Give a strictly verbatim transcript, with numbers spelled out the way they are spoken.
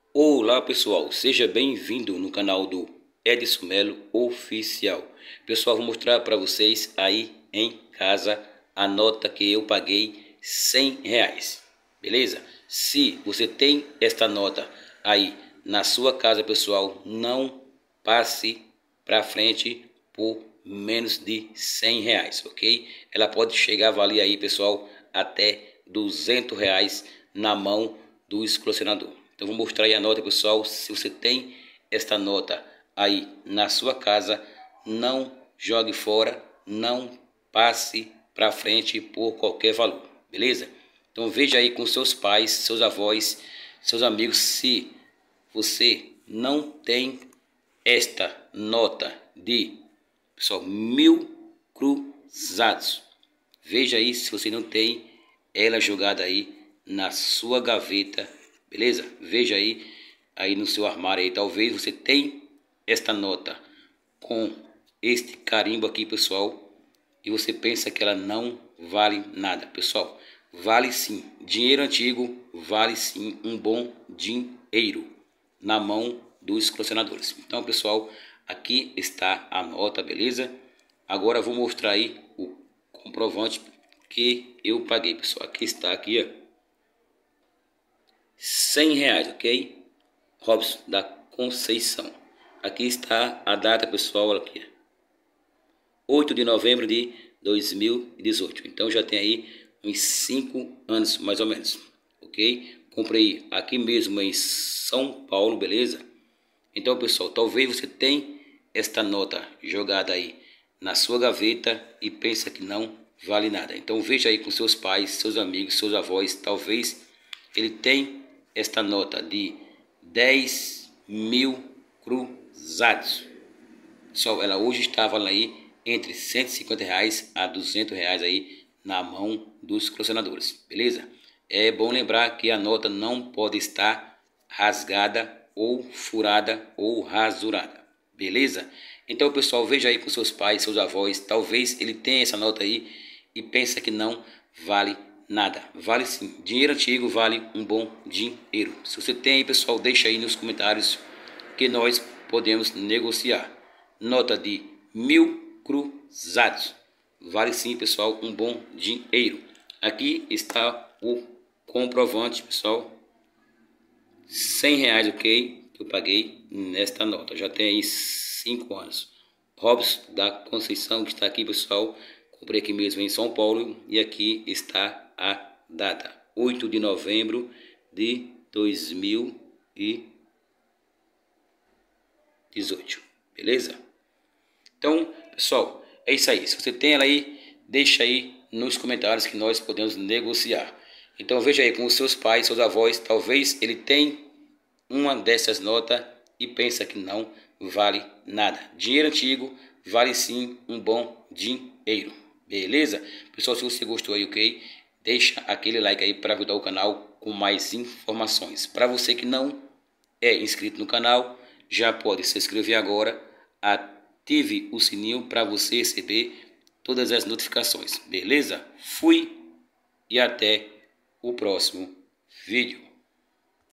Olá pessoal, seja bem-vindo no canal do Edson Melo Oficial. Pessoal, vou mostrar para vocês aí em casa a nota que eu paguei cem reais, beleza? Se você tem esta nota aí na sua casa, pessoal, não passe para frente por menos de cem reais, ok? Ela pode chegar a valer aí, pessoal, até duzentos reais na mão do escrocenador. Então vou mostrar aí a nota, pessoal. Se você tem esta nota aí na sua casa, não jogue fora, não passe para frente por qualquer valor, beleza? Então veja aí com seus pais, seus avós, seus amigos, se você não tem esta nota de, pessoal, mil cruzados. Veja aí se você não tem ela jogada aí na sua gaveta, beleza? Veja aí, aí no seu armário aí, talvez você tenha esta nota com este carimbo aqui, pessoal, e você pensa que ela não vale nada, pessoal. Vale sim, dinheiro antigo vale sim um bom dinheiro na mão dos colecionadores. Então, pessoal, aqui está a nota, beleza? Agora eu vou mostrar aí o comprovante que eu paguei, pessoal. Aqui está, aqui, ó, cem reais, ok? Robson da Conceição. Aqui está a data, pessoal, aqui, oito de novembro de dois mil e dezoito. Então já tem aí uns cinco anos, mais ou menos, ok? Comprei aqui mesmo em São Paulo, beleza? Então, pessoal, talvez você tenha esta nota jogada aí na sua gaveta e pensa que não vale nada. Então veja aí com seus pais, seus amigos, seus avós, talvez ele tenha esta nota de dez mil cruzados. Pessoal, ela hoje estava aí entre cento e cinquenta reais a duzentos reais aí na mão dos colecionadores, beleza? É bom lembrar que a nota não pode estar rasgada ou furada ou rasurada, beleza? Então, pessoal, veja aí com seus pais, seus avós, talvez ele tenha essa nota aí e pensa que não vale nada. Vale sim, dinheiro antigo vale um bom dinheiro. Se você tem aí, pessoal, deixa aí nos comentários que nós podemos negociar. Nota de mil cruzados. Vale sim, pessoal, um bom dinheiro. Aqui está o comprovante, pessoal. cem reais, ok? Que eu paguei nesta nota. Já tem aí cinco anos. Robson da Conceição, que está aqui, pessoal. Comprei aqui mesmo em São Paulo. E aqui está a data. oito de novembro de dois mil e dezoito. Beleza? Então, pessoal, é isso aí. Se você tem ela aí, deixa aí nos comentários que nós podemos negociar. Então veja aí com os seus pais, seus avós, talvez ele tenha uma dessas notas e pensa que não vale nada. Dinheiro antigo vale sim um bom dinheiro. Beleza? Pessoal, se você gostou aí, ok? Deixa aquele like aí para ajudar o canal com mais informações. Para você que não é inscrito no canal, já pode se inscrever agora. Ative o sininho para você receber todas as notificações. Beleza? Fui e até o próximo vídeo.